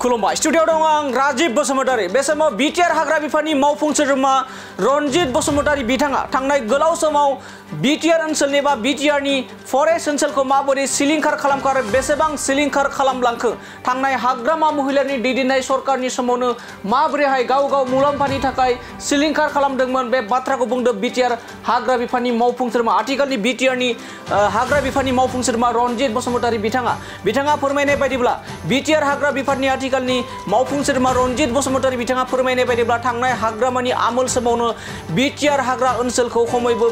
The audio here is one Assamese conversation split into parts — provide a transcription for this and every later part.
खुलुमबाय स्टुडियोआव दं आं राजीब बसुमतारी बे समाव बिटिआर हाग्रा बिफाननि मावफुं सोद्रोमा रनजित बसुमतारी बिथाङा थांनाय गोलाव समाव बिटिआर ओनसोलनि बा बिटिआरनि फरेस्ट ओनसोलखौ माबोरै सिलिंखार खालामखो आरो बेसेबां सिलिंखार खालामलांखो थांनाय हाग्रामा महिलानि दैदेननाय सरकारनि समावनो माबोरैहाय गाव गाव मुलाम्फानि थाखाय सिलिंखार खालामदोंमोन बे बाथ्राखौ बुंदों बिटिआर हाग्रा बिफाननि मावफुं सोद्रोमा आथिखालनि बिटिआरनि हाग्रा बिफाननि मावफुं सोद्रोमा रनजित बसुमतारी बिथाङा फोरमायनाय बायदिब्ला बिटिआर हाग्रा बिफाननि आथिखालनि मावफुं सोद्रोमा रनजित बसुमतारी बिथाङा फोरमायनाय बायदिब्ला थांनाय हाग्रामानि आमोल समावनो बिटिआर हाग्रा ओनसोलखौ खमैबो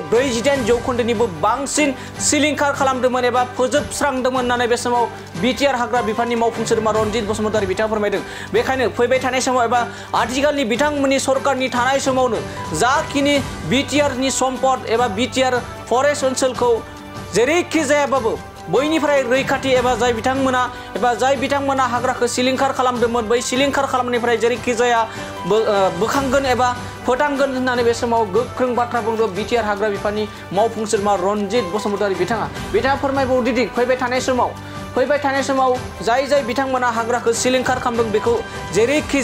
48% बांसिन सिलिंखार खालामदोंमोन एबा फोजोबस्रांदोंमोन होननानै बे समाव बिटिआर हाग्रा बिफाननि मावफुं सोद्रोमा रनजित बसुमतारी बिथाङा फोरमायदों। बेखायनो फैबाय थानाय समाव एबा आथिखालनि बिथांमोननि सरकारनि थानाय समावनो जाखिनि बिटिआरनि सम्पद एबा बिटिआर फरेस्ट ओनसोलखौ जेरैखि जायाबाबो बयनिफ्राय रैखाथि एबा जाय बिथांमोना हाग्राखौ सिलिंखार खालामदोंमोन बै सिलिंखार खालामनायनिफ्राय जेरैखि जाया बोखांगोन एबा फोथांगोन होननानै बे समाव गोख्रों बाथ्रा बुंदों बिटिआर हाग्रा बिफाननि मावफुं सोद्रोमा रनजित बसुमतारी बिथाङा फोरमायबावदि फैबाय थानाय समाव जाय बिथांमोना हाग्राखौ सिलिंखार खालामदों बेखौ जेरैखि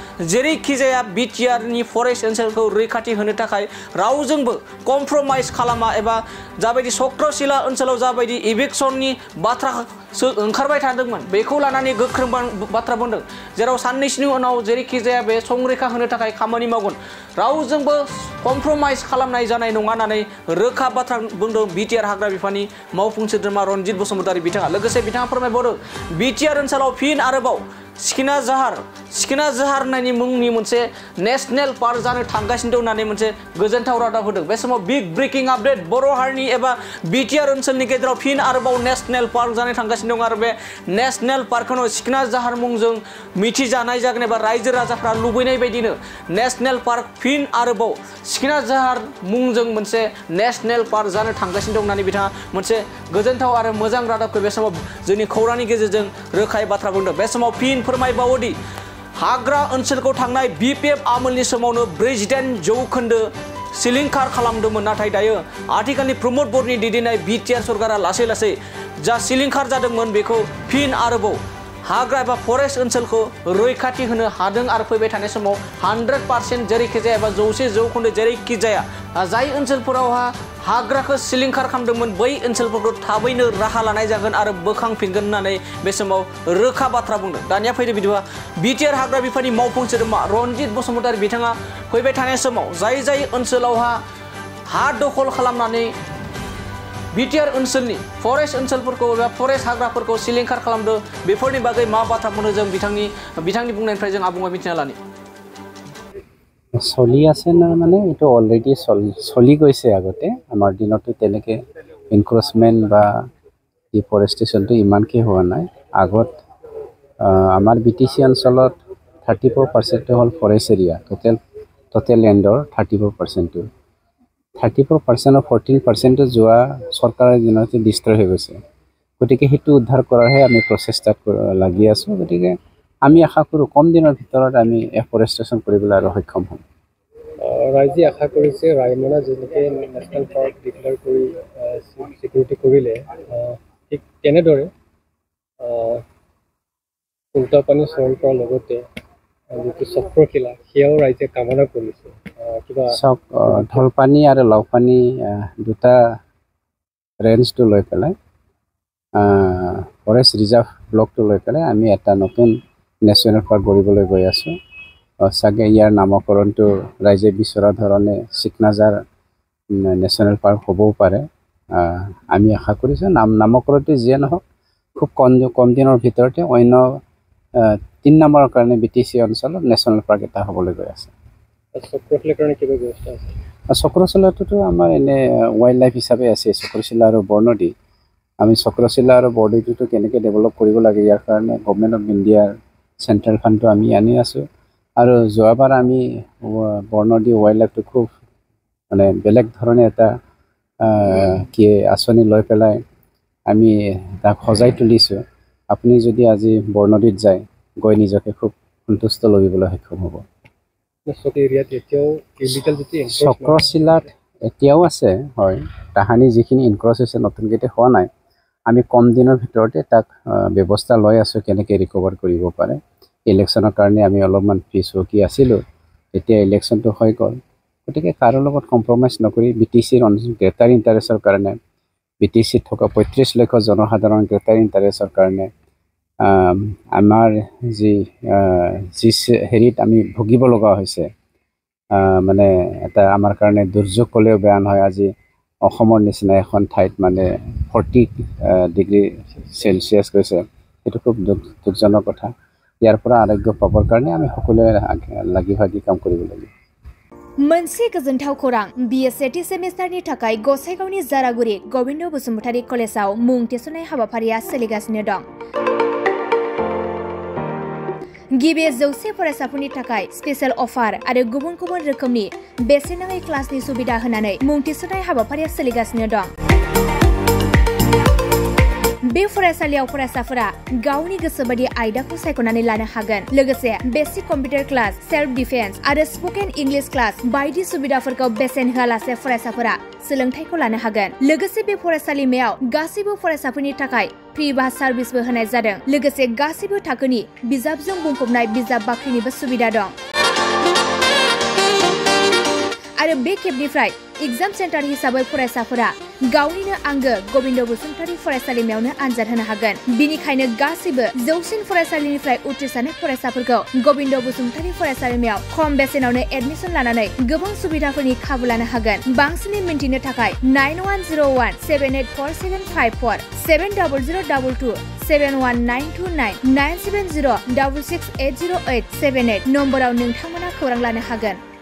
जाया बिटिआरनि फरेस्ट ओनसोलखौ रैखाथि होनो थाखाय रावजोंबो कमप्रमाइज खालामा एबा जाबायदि चक्रशिला ओनसोलाव जाबायदि इभिक्सननि बाथ्रा ओंखारबाय थादोंमोन बेखौ लानानै गोख्रों बाथ्रा बुंदों जेराव साननैसोनि उनाव जेरैखि जाया बे संरैखा होनो थाखाय खामानि मावगोन रावजोंबो कमप्रमाइज खालामनाय जानाय नङा होननानै रोखा बाथ्रा बुंदों बिटिआर हाग्रा बिफाननि मावफुं सोद्रोमा रनजित बसुमतारी बिथाङा। लोगोसे बिथाङा फोरमायबावदों बिटिआर ओनसोलाव फिन आरोबाव सिखिना जाहार होननायनि मुंनि मोनसे नेशनेल पार्क जानो थांगासिनो दं होननानै मोनसे गोजोनथाव रादाब होदों। बे समाव बिग ब्रेकिं आपडेट बर' हारिनि एबा बिटिआर ओनसोलनि गेजेराव फिन आरोबाव नेशनेल पार्क जानो थांगासिनो दं आरो बे नेशनेल पार्कखौनो सिखिना जाहार मुंजों मिथिजानाय जागोन एबा रायजो राजाफ्रा लुबैनाय बायदिनो नेशनेल पार्क फिन आरोबाव सिखिना जाहार मुंजों मोनसे नेशनेल पार्क जानो थांगासिनो दं होननानै बिथाङा मोनसे गोजोनथाव आरो मोजां रादाबखौ बे समाव जोंनि खौरांनि गेजेरजों रोखायै बाथ्रा बुंदों। बे समाव फिन फोरमायबावोदि हाग्रा ओनसोलखौ थांनाय बिपिएफ आमोलनि समावनो 48% सिलिंखार खालामदोंमोन नाथाय दायो आथिखालनि प्रमोद बर्डनि दैदेननाय बिटिआर सरकारा लासै जा सिलिंखार जादोंमोन बेखौ फिन आरोबाव हाग्रा एबा फरेस्ट ओनसोलखौ रैखाथि होनो हादों आरो फैबाय थानाय समाव 100% जेरैखि जाया एबा 100% जेरैखि जाया जाय ओनसोलफोरावहा हाग्राखौ सिलिंखार खालामदोंमोन बै ओनसोलफोरखौ थाबैनो राहा लानाय जागोन आरो बोखांफिनगोन होननानै बे समाव रोखा बाथ्रा बुंदों। दानिया फैदो बिदिबा बिटिआर हाग्रा बिफाननि मावफुं सोद्रोमा रनजित बसुमतारी बिथाङा फैबाय थानाय समाव जाय ओनसोलावहा हा दखल खालामनानै बिटिआर ओनसोलनि फरेस्ट ओनसोलफोरखौ एबा फरेस्ट हाग्राफोरखौ सिलिंखार खालामदों बेफोरनि बागै मा बाथ्रा बुंनो जों बिथांनि बुंनायनिफ्राय जों आबुङै मिथिना लानि। চলি আছে না মানে এইটো অলৰেডি চলি গৈছে আগতে আমাৰ দিনতো তেনেকৈ এনক্ৰচমেণ্ট বা ডিফৰেষ্টেশ্যনটো ইমানকৈ হোৱা নাই। আগত আমাৰ বিটিচি অঞ্চলত 34% হ'ল ফৰেষ্ট এৰিয়া টোটেল লেণ্ডৰ 34%। 34% 14% যোৱা চৰকাৰৰ দিনতে ডিষ্ট্ৰয় হৈ গৈছে। গতিকে সেইটো উদ্ধাৰ কৰাৰহে আমি প্ৰচেষ্টাত লাগি আছোঁ। গতিকে আমি আশা কৰোঁ কম দিনৰ ভিতৰত আমি এফৰেষ্টেশ্যন কৰিবলৈ আৰু সক্ষম হ'ম। ৰাইজে আশা কৰিছে ৰায়মনা যেনেকৈ নেশ্যনেল পাৰ্ক ডিক্লেয়াৰ কৰি চিকিউৰিটি কৰিলে ঠিক তেনেদৰে উল্টাপানী চহৰ কৰাৰ লগতে যিটো চক্ৰশিলা সেয়াও ৰাইজে কামনা কৰিছে। কিবা চাওক ঢলপানী আৰু লাওপানী দুটা ৰেঞ্জটো লৈ পেলাই ফৰেষ্ট ৰিজাৰ্ভ ব্লকটো লৈ পেলাই আমি এটা নতুন নেশ্যনেল পাৰ্ক গঢ়িবলৈ গৈ আছোঁ। চাগে ইয়াৰ নামকৰণটো ৰাইজে বিচৰা ধৰণে চিকনাজাৰ নেশ্যনেল পাৰ্ক হ'বও পাৰে। আমি আশা কৰিছোঁ নামকৰণটো যিয়ে নহওক খুব কম দিনৰ ভিতৰতে অন্য 3 নম্বৰৰ কাৰণে বিটিচি অঞ্চলত নেশ্যনেল পাৰ্ক এটা হ'বলৈ গৈ আছে। চক্ৰশিলাৰ কাৰণে কিবা ব্যৱস্থা আছে? চক্ৰশিলাটোতো আমাৰ এনে ৱাইল্ড লাইফ হিচাপে আছে চক্ৰশিলা আৰু বৰনদী। আমি চক্ৰশিলা আৰু বৰনদীটো কেনেকৈ ডেভেলপ কৰিব লাগে ইয়াৰ কাৰণে গভৰ্ণমেণ্ট অফ ইণ্ডিয়াৰ চেণ্ট্ৰেল ফাণ্ডটো আমি আনি আছোঁ। আৰু যোৱাবাৰ আমি বৰনদী ৱাইল্ড লাইফটো খুব মানে বেলেগ ধৰণে এটা আঁচনি লৈ পেলাই আমি তাক সজাই তুলিছোঁ। আপুনি যদি আজি বৰনদীত যায় গৈ নিজকে খুব সন্তুষ্ট লভিবলৈ সক্ষম হ'ব। চক্ৰশিলাত এতিয়াও আছে হয়, তাহানি যিখিনি ইনক্ৰচ হৈছে নতুনকৈ হোৱা নাই। আমি কম দিনৰ ভিতৰতে তাক ব্যৱস্থা লৈ আছোঁ কেনেকৈ ৰিকভাৰ কৰিব পাৰে। ইলেকশ্যনৰ কাৰণে আমি অলপমান পিছ হুকি আছিলোঁ এতিয়া ইলেকশ্যনটো হৈ গ'ল গতিকে কাৰো লগত কম্প্ৰমাইজ নকৰি BTCৰ গ্ৰেটাৰ ইণ্টাৰেষ্টৰ কাৰণে BTCত থকা 35 লাখ জনসাধাৰণৰ গ্ৰেটাৰ ইণ্টাৰেষ্টৰ কাৰণে আমাৰ যি হেৰিত আমি ভুগিব লগা হৈছে মানে এটা আমাৰ কাৰণে দুৰ্যোগ ক'লেও বেয়া নহয় আজি অসমৰ নিচিনা এখন ঠাইত মানে 40 ডিগ্ৰী সেলসিয়াছ গৈছে এইটো খুব দুখজনক কথা ইয়াৰ পৰা আৰোগ্য পাবৰ কাৰণে আমি সকলোৱে লাগি ভাগি কাম কৰিব লাগিব मोनसे गोजोनथाव खौरां BSc सेमिस्टारनि थाखाय गसाइगावनि जारागुरि गोविन्द बसुमतारी कलेजाव मुं थिसननाय हाबाफारिया सोलिगासिनो दं गिबि 100 फरायसाफोरनि थाखाय स्पेशल अफार आरो गुबुन गुबुन रोखोमनि बेसेन नाङै क्लासनि सुबिदा होनानै मुं थिसननाय हाबाफारिया सोलिगासिनो दं बे फरायसालियाव फरायसाफोरा गावनि गोसोबायदि आयदाखौ सायख'नानै लानो हागोन लोगोसे basic computer class self defence आरो स्पोकेन इंलिश क्लास बायदि सुबिदाफोरखौ बेसेन होआलासे फरायसाफोरा सोलोंथायखौ लानो हागोन लोगोसे बे फरायसालिमायाव गासैबो फरायसाफोरनि थाखाय फ्रि बास सार्भिसबो होनाय जादों लोगोसे गासैबो थाखोनि बिजाबजों बुंफबनाय बिजाब बाख्रिनिबो सुबिदा दं आरो बे खेबनिफ्राय एग्जाम सेन्टार हिसाबै फरायसाफोरा गावनिनो आंगो गोविन्द बसुमतारी फरायसालिमायावनो आनजाद होनो हागोन बिनिखायनो गासैबो जौसिन फरायसालिनिफ्राय उथ्रिसारनाय फरायसाफोरखौ गोविन्द बसुमतारी फरायसालिमायाव खम बेसेनावनो एडमिसन लानानै गोबां सुबिदाफोरनि खाबु लानो हागोन बांसिनै मिन्थिनो थाखाय 9101784754 7002 71929 97066808878 नम्बराव नोंथांमोना खौरां लानो हागोन